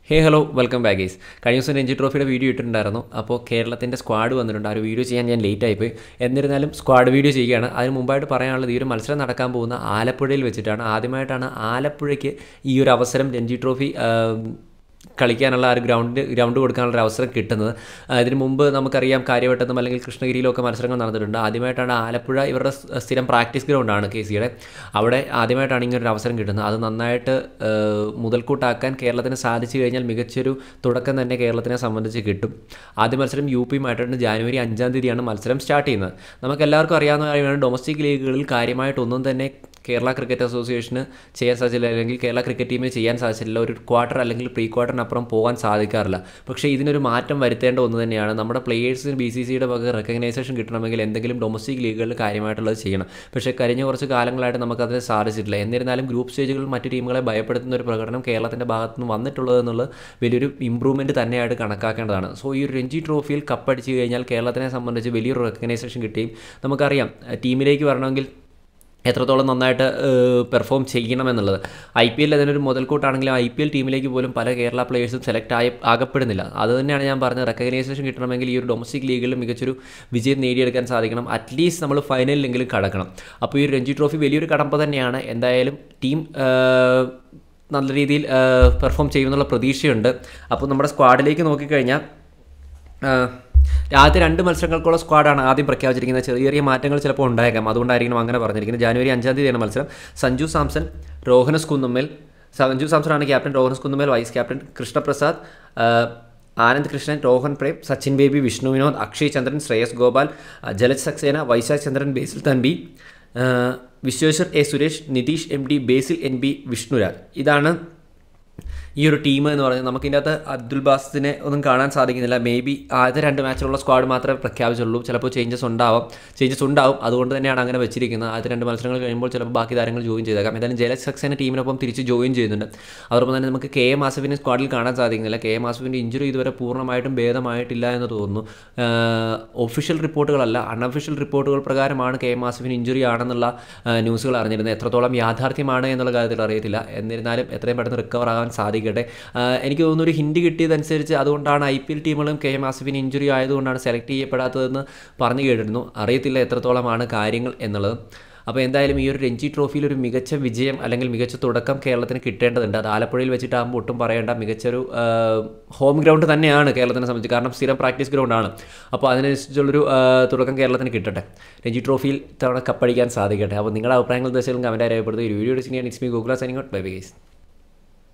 ഹേ hello welcome back guys. കഴിഞ്ഞ ദിവസം Ranji ട്രോഫിയുടെ video ഇട്ടിട്ടുണ്ടായിരുന്നു. അപ്പോൾ കേരളത്തിൻ്റെ സ്ക്വാഡ് വന്നിട്ടുണ്ട്. ആ ഒരു വീഡിയോ ചെയ്യാൻ ഞാൻ ലേറ്റ് ആയിപ്പോയി. എന്നിരുന്നാലും സ്ക്വാഡ് വീഡിയോ ചെയ്യുകയാണ്. അതിന് മുമ്പായിട്ട് പറയാനുള്ളത്, ഈ ഒരു മത്സരം നടക്കാൻ പോകുന്ന ആലപ്പുഴയിൽ വെച്ചിട്ടാണ്. ആദ്യമായിട്ടാണ് ആലപ്പുഴയ്ക്ക് ഈ ഒരു അവസരം രഞ്ജി ട്രോഫി കളിക്കാനുള്ള ആ ഒരു ഗ്രൗണ്ട് കൊടുക്കാനുള്ള ഒരു അവസരം കിട്ടുന്നത്. ഇതിന് മുമ്പ് നമുക്കറിയാം കാര്യവട്ടത്തും അല്ലെങ്കിൽ കൃഷ്ണഗിരിയിലൊക്കെ മത്സരങ്ങൾ നടന്നിട്ടുണ്ട്. ആദ്യമായിട്ടാണ് ആലപ്പുഴ ഇവരുടെ സ്ഥിരം പ്രാക്ടീസ് ഗ്രൗണ്ടാണ് KCയുടെ. അവിടെ ആദ്യമായിട്ടാണ് ഇങ്ങനൊരു അവസരം കിട്ടുന്നത്. അത് നന്നായിട്ട് മുതൽക്കൂട്ടാക്കാൻ കേരളത്തിന് സാധിച്ചു കഴിഞ്ഞാൽ മികച്ചൊരു തുടക്കം തന്നെ കേരളത്തിനെ സംബന്ധിച്ച് കിട്ടും. ആദ്യ മത്സരം UPയുമായിട്ടാണ്. ജനുവരി 5-ാം തീയതിയാണ് മത്സരം സ്റ്റാർട്ട് ചെയ്യുന്നത്. നമുക്കെല്ലാവർക്കും അറിയാവുന്ന കാര്യമാണ്, ഡൊമസ്റ്റിക് ലീഗുകളിൽ കാര്യമായിട്ടൊന്നും തന്നെ കേരള ക്രിക്കറ്റ് അസോസിയേഷന് ചെയ്യാൻ സാധിച്ചില്ല, അല്ലെങ്കിൽ കേരള ക്രിക്കറ്റ് ടീമിന് ചെയ്യാൻ സാധിച്ചില്ല. ഒരു ക്വാർട്ടർ അല്ലെങ്കിൽ പ്രീ ക്വാർട്ടറിനപ്പുറം പോകാൻ സാധിക്കാറില്ല. പക്ഷേ ഇതിനൊരു മാറ്റം വരുത്തേണ്ട ഒന്ന് തന്നെയാണ്. നമ്മുടെ പ്ലേയേഴ്സിന് BCCയുടെ വക റെക്കഗ്നൈസേഷൻ കിട്ടണമെങ്കിൽ എന്തെങ്കിലും ഡൊമസ്റ്റിക് ലീഗുകളിൽ കാര്യമായിട്ടുള്ളത് ചെയ്യണം. പക്ഷേ കഴിഞ്ഞ കുറച്ച് കാലങ്ങളായിട്ട് നമുക്കതിന് സാധിച്ചിട്ടില്ല. എന്നിരുന്നാലും ഗ്രൂപ്പ് സ്റ്റേജുകളിൽ മറ്റു ടീമുകളെ ഭയപ്പെടുത്തുന്ന ഒരു പ്രകടനം കേരളത്തിൻ്റെ ഭാഗത്തു നിന്ന് വന്നിട്ടുള്ളത് എന്നുള്ളത് വലിയൊരു ഇമ്പ്രൂവ്മെൻറ്റ് തന്നെയായിട്ട് കണക്കാക്കേണ്ടതാണ്. സോ ഈ ഒരു രഞ്ജി ട്രോഫിയിൽ കപ്പടിച്ച് കഴിഞ്ഞാൽ കേരളത്തിനെ സംബന്ധിച്ച് വലിയൊരു റെക്കഗ്നൈസേഷൻ കിട്ടുകയും നമുക്കറിയാം ടീമിലേക്ക് വരണമെങ്കിൽ എത്രത്തോളം നന്നായിട്ട് പെർഫോം ചെയ്യണമെന്നുള്ളത്. IPL അതിനൊരു മുതൽക്കൂട്ടാണെങ്കിലും IPL ടീമിലേക്ക് പോലും പല കേരള പ്ലേയേഴ്സും സെലക്ട് ആകപ്പെടുന്നില്ല. അത് തന്നെയാണ് ഞാൻ പറഞ്ഞത്. റെക്കഗ്നൈസേഷൻ കിട്ടണമെങ്കിൽ ഈ ഒരു ഡൊമസ്റ്റിക് ലീഗിൽ മികച്ചൊരു വിജയം നേടിയെടുക്കാൻ സാധിക്കണം. അറ്റ്ലീസ്റ്റ് നമ്മൾ ഫൈനലിലെങ്കിലും കടക്കണം. അപ്പോൾ ഈ ഒരു രഞ്ജി ട്രോഫി വലിയൊരു കടമ്പ തന്നെയാണ്. എന്തായാലും ടീം നല്ല രീതിയിൽ പെർഫോം ചെയ്യുമെന്നുള്ള പ്രതീക്ഷയുണ്ട്. അപ്പോൾ നമ്മുടെ സ്ക്വാഡിലേക്ക് നോക്കിക്കഴിഞ്ഞാൽ ആദ്യത്തെ 2 മത്സരങ്ങൾക്കുള്ള സ്ക്വാഡാണ് ആദ്യം പ്രഖ്യാപിച്ചിരിക്കുന്നത്. ചെറിയ ചെറിയ മാറ്റങ്ങൾ ചിലപ്പോൾ ഉണ്ടായേക്കാം, അതുകൊണ്ടായിരിക്കണം അങ്ങനെ പറഞ്ഞിരിക്കുന്നത്. ജനുവരി 5-ാം തീയതിയാണ് മത്സരം. സഞ്ജു സാംസൺ, രോഹനസ് കുന്നുമ്മൽ. സഞ്ജു സാംസണാണ് captain, Rohan S Kunnummal vice captain, Krishnaprasad, Anand Krishnan, Rohan Prem, Sachin Baby, Vishnu Vinod, Akshay Chandran, Shreyas Gopal, Jalaj Saxena, Vaisakh Chandran, Basil Thampi, Vishweshwar Suresh, Nitheesh MD, Basil NB, Vishnuraj. ഇതാണ് ഈ ഒരു ടീം എന്ന് പറയുന്നത്. നമുക്കിതിൻ്റെ അകത്ത് അബ്ദുൽ ബാസിനെ ഒന്നും കാണാൻ സാധിക്കുന്നില്ല. മേ ബി ആദ്യത്തെ 2 മാച്ചിലുള്ള സ്ക്വാഡ് മാത്രമേ പ്രഖ്യാപിച്ചുള്ളൂ. ചിലപ്പോൾ ചേഞ്ചസ് ഉണ്ടാവും. അതുകൊണ്ട് തന്നെയാണ് അങ്ങനെ വെച്ചിരിക്കുന്നത്. ആദ്യത്തെ 2 മത്സരങ്ങൾ കഴിയുമ്പോൾ ചിലപ്പോൾ ബാക്കി താരങ്ങൾ ജോയിൻ ചെയ്തേക്കാം. എന്തായാലും ജലജ് സക്സേന ടീമിനൊപ്പം തിരിച്ച് ജോയിൻ ചെയ്യുന്നുണ്ട്. അതോടൊപ്പം തന്നെ നമുക്ക് KM ആസിഫിനെ സ്ക്വാഡിൽ കാണാൻ സാധിക്കുന്നില്ല. KM ആസിഫിൻ്റെ ഇഞ്ചുറി ഇതുവരെ പൂർണ്ണമായിട്ടും ഭേദമായിട്ടില്ല എന്ന് തോന്നുന്നു. ഒഫീഷ്യൽ റിപ്പോർട്ടുകളല്ല, അൺഒഫീഷ്യൽ റിപ്പോർട്ടുകൾ പ്രകാരമാണ് KM ആസിഫിന് ഇഞ്ചുറി ആണെന്നുള്ള ന്യൂസുകൾ അറിഞ്ഞിരുന്നത്. എത്രത്തോളം യാഥാർത്ഥ്യമാണ് എന്നുള്ള കാര്യത്തിൽ അറിയത്തില്ല. എന്നിരുന്നാലും എത്രയും പെട്ടെന്ന് റിക്കവർ ആകാൻ സാധിക്കട്ടെ. എനിക്ക് തോന്നുന്നു ഒരു ഹിൻഡ് കിട്ടിയതനുസരിച്ച് അതുകൊണ്ടാണ് IPL ടീമുകളും KM ആസിഫിന് ഇഞ്ചുറി ആയതുകൊണ്ടാണ് സെലക്ട് ചെയ്യപ്പെടാത്തതെന്ന് പറഞ്ഞു കേട്ടിരുന്നു. അറിയത്തില്ല എത്രത്തോളമാണ് കാര്യങ്ങൾ എന്നുള്ളത്. അപ്പോൾ എന്തായാലും ഈ ഒരു രഞ്ജി ട്രോഫിയിൽ ഒരു മികച്ച വിജയം അല്ലെങ്കിൽ മികച്ച തുടക്കം കേരളത്തിന് കിട്ടേണ്ടതുണ്ട്. അത് ആലപ്പുഴയിൽ വെച്ചിട്ടാകുമ്പോൾ ഒട്ടും പറയേണ്ട മികച്ചൊരു ഹോം ഗ്രൗണ്ട് തന്നെയാണ് കേരളത്തിനെ സംബന്ധിച്ച്. കാരണം സ്ഥിരം പ്രാക്ടീസ് ഗ്രൗണ്ടാണ്. അപ്പോൾ അതിനനുസരിച്ചുള്ളൊരു തുടക്കം കേരളത്തിന് കിട്ടട്ടെ. രഞ്ജി ട്രോഫിയിൽ തവണ കപ്പടിക്കാൻ സാധിക്കട്ടെ. അപ്പോൾ നിങ്ങളുടെ അഭിപ്രായങ്ങൾ തീർച്ചയായും കമൻറ്റായി രേഖപ്പെടുത്തുക. ഈ video Disney Google signing out. Bye bye guys.